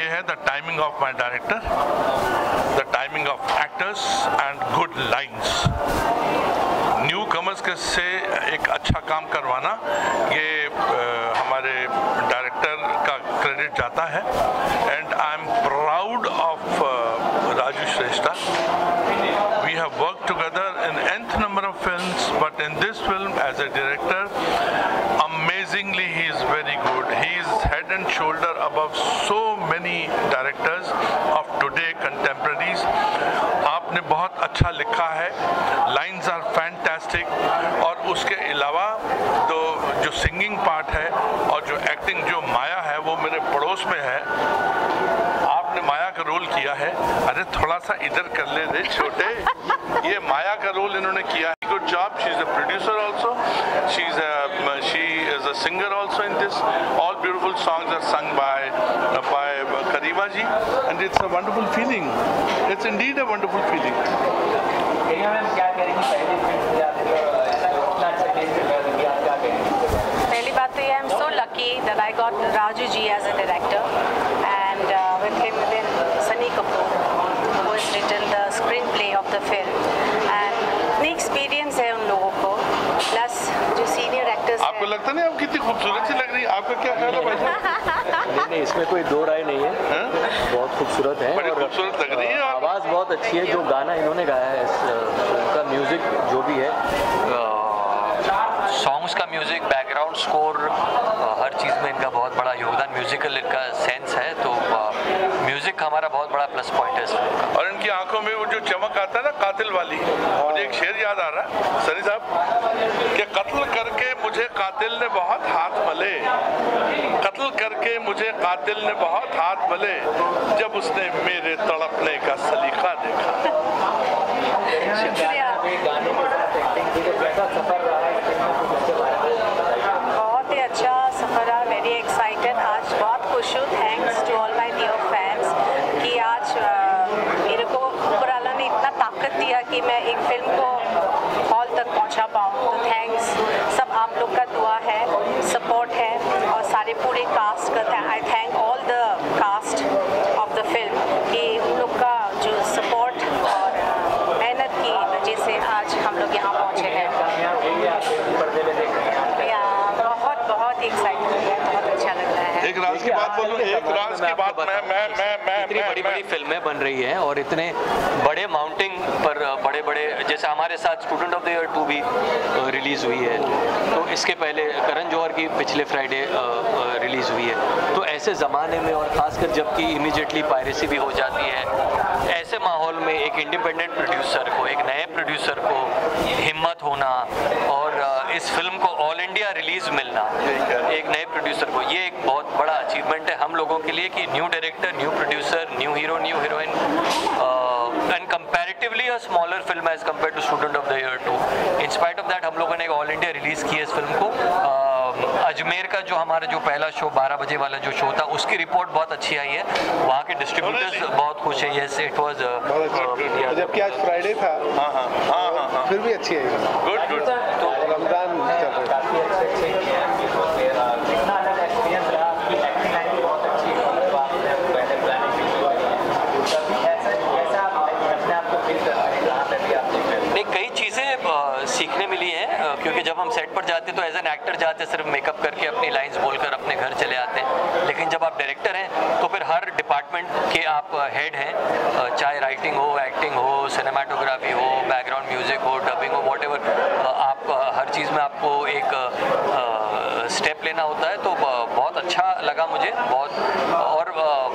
ये है the timing of my director, the timing of actors and good lines. Newcomers के से एक अच्छा काम करवाना, ये हमारे डायरेक्टर का क्रेडिट जाता है। And I am proud of Raju Shrestha. We have worked together in nth number of films, but in this film as a director, amazingly he is very good. He is head and shoulder above so many directors of today contemporaries. आपने बहुत अच्छा लिखा है, lines are fantastic, और उसके अलावा तो जो सिंगिंग पार्ट है और जो एक्टिंग, जो माया है वो मेरे पड़ोस में है। आपने माया का रोल किया है, अरे थोड़ा सा इधर कर ले रे छोटे, ये माया का रोल इन्होंने किया है। Good job. She is a producer also, she is a singer also in this. All beautiful songs are sung by Kariba ji, and it's a wonderful feeling, it's indeed a wonderful feeling. पहली बात तो ये, I am so lucky that I got Raju ji as a director, and with him then Sunny Kapoor, who has written the screenplay of the film, and इतनी experience है उन लोगों को, plus जो सीनियर एक्टर्स। आपको लगता नहीं आप कितनी खूबसूरत सी लग रही है? आपका क्या ख्याल है भाई साहब? नहीं, इसमें कोई दो राय नहीं है, बहुत खूबसूरत है, बड़ी खूबसूरत लग रही है, आवाज़ बहुत अच्छी है। जो गाना इन्होंने गाया है, उनका म्यूजिक जो भी है, सॉन्ग्स का म्यूजिक, बैकग्राउंड स्कोर, हर चीज़ में इनका बहुत बड़ा योगदान, म्यूजिकल इनका सेंस है, तो म्यूजिक हमारा बहुत बड़ा प्लस पॉइंट है इस फिल्म का। और इनकी आंखों में वो जो चमक आता है ना कातिल वाली, मुझे एक शेर याद आ रहा है सनी साहब, कि कत्ल करके मुझे कातिल ने बहुत हाथ मले, कत्ल करके मुझे कातिल ने बहुत हाथ मले, जब उसने मेरे तड़पने का सलीका देखा। बहुत ही अच्छा सफ़र रहा, वेरी एक्साइटेड। आज बहुत खुश हूँ, thanks to all my dear fans कि आज मेरे को ऊपर वाला ने इतना ताकत दिया कि मैं एक फिल्म को हॉल तक पहुँचा पाऊँ। तो थैंक्स, सब आप लोग का दुआ है, सपोर्ट है, और सारे पूरे कास्ट का I thank all the cast of the film कि उन लोग का जो सपोर्ट और मेहनत की वजह से आज हम लोग यहाँ पहुँचे हैं। बहुत एक्साइटेड है, बहुत अच्छा लग रहा है। एक राज की बात बोलूं, एक राज की बात, मैं इतनी बड़ी फिल्में बन रही हैं और इतने बड़े माउंटिंग पर बड़े जैसे हमारे साथ स्टूडेंट ऑफ द ईयर 2 भी रिलीज़ हुई है, तो इसके पहले करण जौहर की पिछले फ्राइडे रिलीज़ हुई है। तो ऐसे ज़माने में, और ख़ासकर जबकि इमीडिएटली पायरेसी भी हो जाती है, ऐसे माहौल में एक इंडिपेंडेंट प्रोड्यूसर को, एक नए प्रोड्यूसर को हिम्मत होना और इस फिल्म को ऑल इंडिया रिलीज़ मिलना एक नए प्रोड्यूसर को, ये एक बहुत बड़ा अचीवमेंट है हम लोगों के लिए कि new director, new producer, new hero, new heroine, and comparatively a smaller film as compare to Student of the Year 2। In spite of that हम लोगों ने एक ऑल इंडिया रिलीज़ की है इस फिल्म को। अजमेर का जो हमारा जो पहला शो 12 बजे वाला जो शो था, उसकी रिपोर्ट बहुत अच्छी आई है, वहाँ के डिस्ट्रीब्यूटर्स बहुत खुश है। यस, इट वाज जबकि आज फ्राइडे था। हाँ, फिर भी अच्छी है, गुड। तो रमजान काफी नहीं, कई चीज़ें सीखने मिली हैं, क्योंकि जब हम सेट पर जाते तो एज एन एक्टर जाते सिर्फ मेकअप करके अपनी लाइंस बोलकर अपने घर चले आते हैं, लेकिन जब आप डायरेक्टर हैं तो फिर हर डिपार्टमेंट के आप हेड हैं, चाहे राइटिंग हो, एक्टिंग हो, सिनेमाटोग्राफी हो, बैकग्राउंड म्यूजिक हो, डबिंग हो, वॉटेवर, आप हर चीज़ में आपको एक स्टेप लेना होता है। तो बहुत अच्छा लगा मुझे, बहुत, और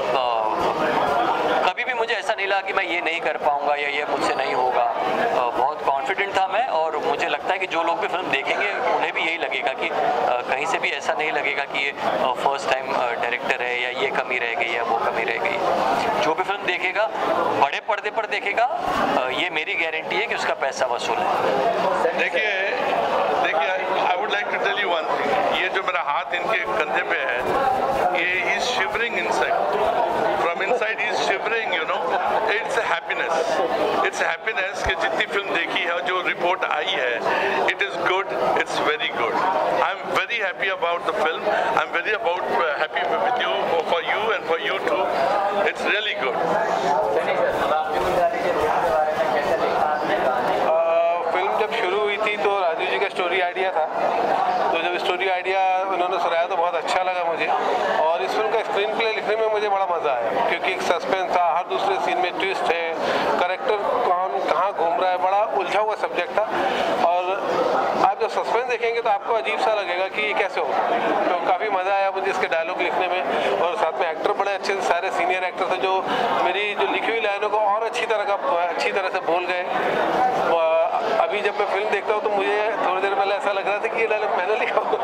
कभी भी मुझे ऐसा नहीं लगा कि मैं ये नहीं कर पाऊंगा या ये मुझसे नहीं होगा। बहुत कॉन्फिडेंट था मैं, और मुझे लगता है कि जो लोग भी फिल्म देखेंगे उन्हें भी यही लगेगा कि कहीं से भी ऐसा नहीं लगेगा कि ये फर्स्ट टाइम डायरेक्टर है या ये कमी रह गई या वो कमी रह गई। जो भी फिल्म देखेगा बड़े पर्दे पर देखेगा, ये मेरी गारंटी है कि उसका पैसा वसूल है। देखिए, I would like to tell you one thing, ये जो मेरा हाथ इनके कंधे पे है, ये is shivering inside, from inside is shivering, you know, it's happiness कि जितनी फिल्म देखी है, जो रिपोर्ट आई है, it is good, it's very good. I am very happy about the film, I am very happy with you, for you and for you too. मज़ा आया, क्योंकि एक सस्पेंस था, हर दूसरे सीन में ट्विस्ट है, कैरेक्टर कौन कहाँ घूम रहा है, बड़ा उलझा हुआ सब्जेक्ट था। और आप जब सस्पेंस देखेंगे तो आपको अजीब सा लगेगा कि ये कैसे होगा। तो काफ़ी मज़ा आया मुझे इसके डायलॉग लिखने में, और साथ में एक्टर बड़े अच्छे से, सारे सीनियर एक्टर थे जो मेरी जो लिखी हुई लाइनों को और अच्छी तरह से बोल गए। अभी जब मैं फिल्म देखता हूँ तो मुझे थोड़ी देर पहले ऐसा लग रहा था कि ये डायलॉग मैंने लिखा हुआ।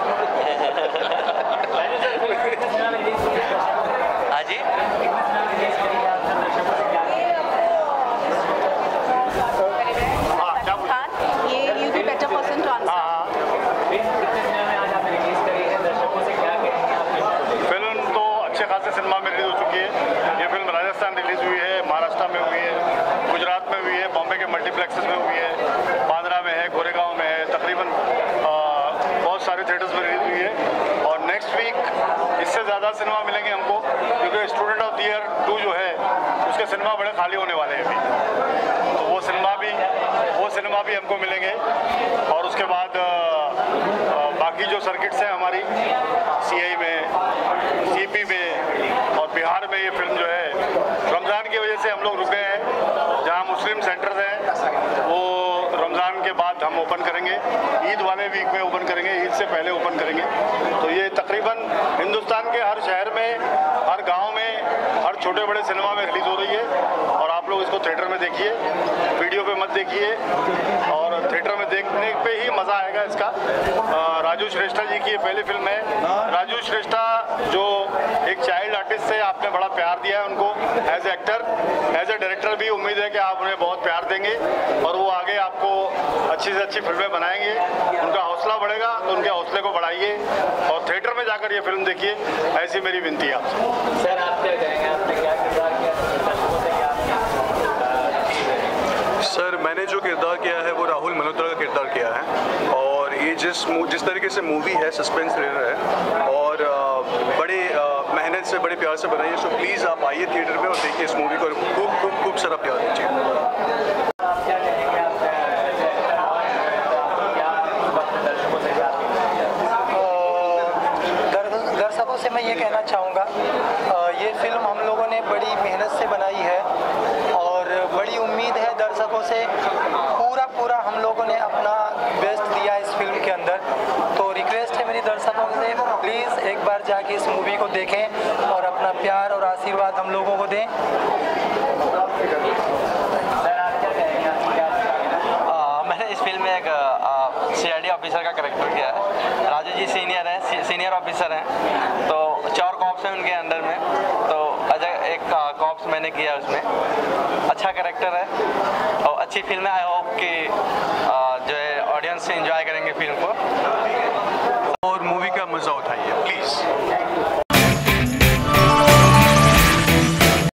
हाँ जी, फिल्म तो अच्छे खासे सिनेमा में रिलीज हो चुकी है। ये फिल्म राजस्थान रिलीज हुई है, महाराष्ट्र में हुई है, गुजरात में हुई है, बॉम्बे के मल्टीप्लेक्सेस में हुई है, बांद्रा में है, गोरेगांव में है, तकरीबन बहुत सारे थिएटर्स में रिलीज हुई है। और नेक्स्ट वीक इससे ज़्यादा सिनेमा मिलेंगे हमको, क्योंकि स्टूडेंट ऑफ द ईयर 2 जो है उसके सिनेमा बड़े खाली होने वाले हैं अभी, तो वो सिनेमा भी हमको मिलेंगे। और उसके बाद बाकी जो सर्किट्स हैं हमारी CI में, CP में और बिहार में, ये फिल्म जो है रमज़ान की वजह से हम लोग रुके हैं। जहाँ मुस्लिम सेंटर्स हैं वो रमज़ान के बाद हम ओपन करेंगे, ईद वाले वीक में ओपन करेंगे, ईद से पहले ओपन करेंगे। तो ये तकरीबन हिंदुस्तान के हर शहर में, हर गांव में, हर छोटे बड़े सिनेमा में रिलीज़ हो रही है। और आप लोग इसको थिएटर में देखिए, वीडियो पे मत देखिए, और थिएटर में देखने पे ही मज़ा आएगा इसका। राजू श्रेष्ठा जी की ये पहली फिल्म है। राजू श्रेष्ठा जो एक चाइल्ड आर्टिस्ट है, आपने बड़ा प्यार दिया है उनको as actor, as a director भी उम्मीद है कि आप उन्हें बहुत प्यार देंगे और वो आगे आपको अच्छी से अच्छी फिल्में बनाएंगे। उनका हौसला बढ़ेगा तो उनके हौसले को बढ़ाइए और थिएटर में जाकर ये फिल्म देखिए, ऐसी मेरी विनती है आपसे। सर आप क्या कहेंगे, आपने क्या किरदार किया? सर मैंने जो किरदार किया है वो राहुल मल्होत्रा का किरदार किया है, और ये जिस तरीके से मूवी है, सस्पेंस थ्रिलर है और बड़े मेहनत से, बड़े प्यार से बनाई है। सो प्लीज़ आप आइए थिएटर में और देखिए इस मूवी को, खूब सारा प्यार दीजिए। दर्शकों से मैं ये कहना चाहूँगा, ये फिल्म हम लोगों ने बड़ी मेहनत से बनाई है और बड़ी उम्मीद है दर्शकों से। पूरा हम लोगों ने अपना बेस्ट दिया इस फिल्म के अंदर। तो रिक्वेस्ट है मेरी दर्शकों से, प्लीज़ एक बार जाके इस मूवी को देखें और अपना प्यार और आशीर्वाद हम लोगों को दें। मैंने इस फिल्म में एक CID ऑफिसर का कैरेक्टर किया है। राजू जी सीनियर ऑफिसर हैं, तो 4 कॉप्स हैं उनके अंडर में, तो अजय एक कॉप्स मैंने किया। उसमें अच्छा कैरेक्टर है और अच्छी फिल्म है। आई होप कि